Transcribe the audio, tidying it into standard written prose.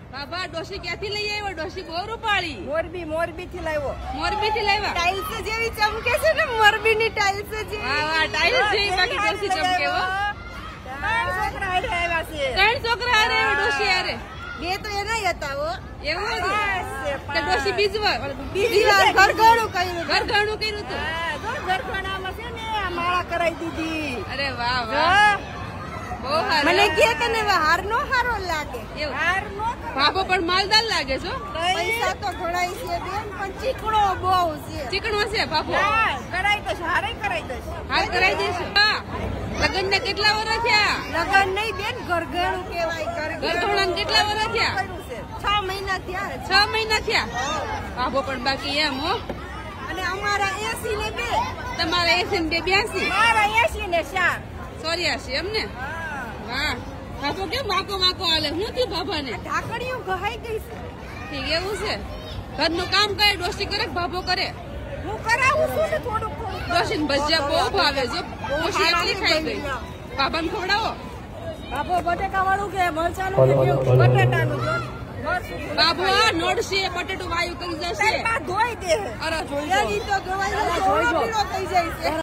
બાબા ડોશી ક્યાંથી લઈ આવ્યો? ડોશી બહુ રૂપાળી. મોરબી થી લાવ્યો. મોરબી થી લાવ્યા. ટાઇલ્સ જેવી ચમકે છે ને, મોરબી ની ટાઇલ્સ જેવી. વાહ વાહ, ટાઇલ્સ જેવી બાકી ડોશી ચમકે હો. 3 છોકરા આવ્યા છે. 3 છોકરા હારે ડોશી હારે. 2 તો એના હતા હો. એવું હતું? તો ડોશી બીજી વાર ઘરઘણું કર્યું. ઘરઘણું કર્યું હતું. ઘરઘણામાં છે ને માળા કરાવી દીધી. અરે વાહ વાહ, બહુ સારું. મને કે ને હાર નો હારો લાગે. હાર નો બાપો પણ માલદાર લાગે છો. પૈસા તો ઘણાય છે બેન, પણ ચીકણો બહુ છે. ચીકણો છે બાપો. કરાઈ દઈશ, હારે કરાઈ દઈશ. હાર કરાઈ દઈશ. લગ્ન ને કેટલા વર્ષ થયા? લગ્ન નહીં બેન, ઘરઘણું કહેવાય. ઘરઘણું કેટલા વર્ષ થયા? 6 મહિના થયા. 6 મહિના થયા. બાપો પણ બાકી એમ હો. અને અમારા 80 ને 2. તમારા 80 ને 82. મારા 80 ને 4. 84 એમ ને? વાહ. બાપો કેમ વાંકો હાલે? હું થયું બાપા ને? ઢાકણીઓ ઘહાઈ ગઈ છે. ઠીક એવું છે. ઘરનું કામ કરે ડોશી કરે કે બાપો કરે? હું કરાવું છું ને થોડુંક. ડોશી ને ભજીયા બહુ ભાવે છે. ડોશી એકલી ખાઈ ગઈ. બાપાને ખવડાવો. બાપો બટેકા વાળું કે મરચાનું કે બટેટાનું જો. બાબુ આ નોડશે બટેટું વાયુ કરી જશે. ધોઈ દે. અરે જોઈ તો ધોવાઈ જાય. થઈ જાય છે.